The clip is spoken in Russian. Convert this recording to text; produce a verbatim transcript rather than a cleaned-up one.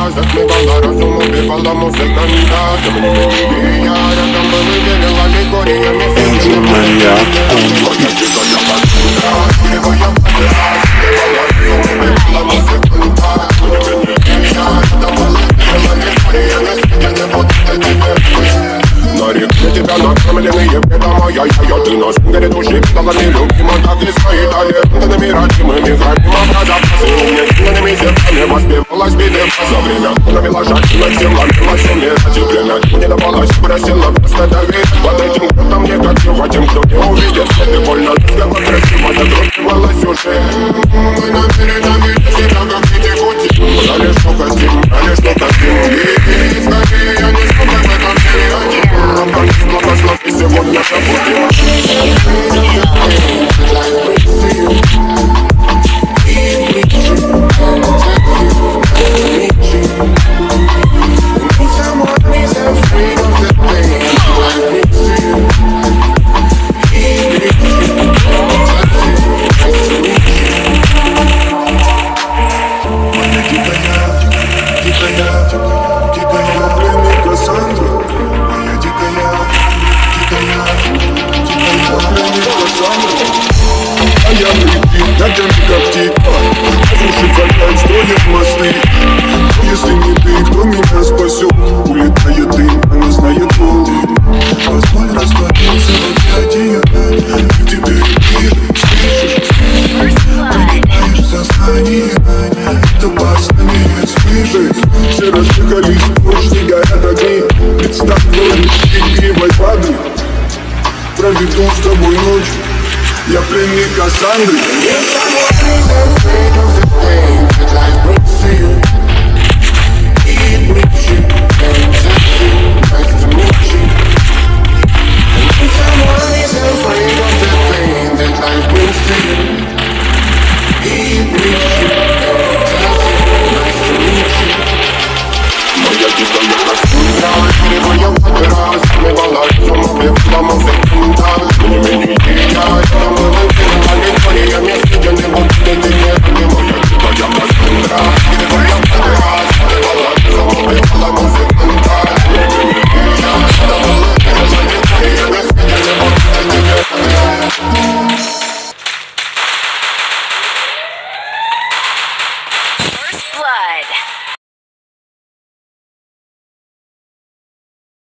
затмевала разум, убивала музыканта. Тем не менее я рядом был и верил аллегориями. Энди Маньяк. Моя тихая подруга, его я подбирал, убивала разум, убивала музыканта. Тем не менее я рядом был и верил аллегориями. Я не буду для тебя. На реке тебя накормленные предома. Я, я, я, ты на сундере души предалами любима. Так и свои талентами родимыми грабима. Продавцы умеренными зерками воспевалась беды. За время навела жадина, всем ломилась умирать. И время не давалось, просила просто доверить. Под этим кто-то мне как его, тем, кто не увидит. Ты больно, низко, красиво, закрутилась уже. Мы намерены себя, как дети пути. А лишь что хотим, а лишь что хотим. И скорее я не смогу в этом мире один. Организм благослови сегодня забудем. Натянут как типа, разрушит опять, строит мосты. Но если не ты, кто меня спасет? Улетает дым, она знает пол. Позволь расплатиться в объятия. И в тебе любви слышишь, проникаешь в сознание. Это опасно, не слышит. Все разжигались, ночь не горят огни. Представь, вроде игривой воды. Проведу с тобой ночь. Я пленник Кассандры. If someone is afraid of the pain that life brings to you, keep reaching.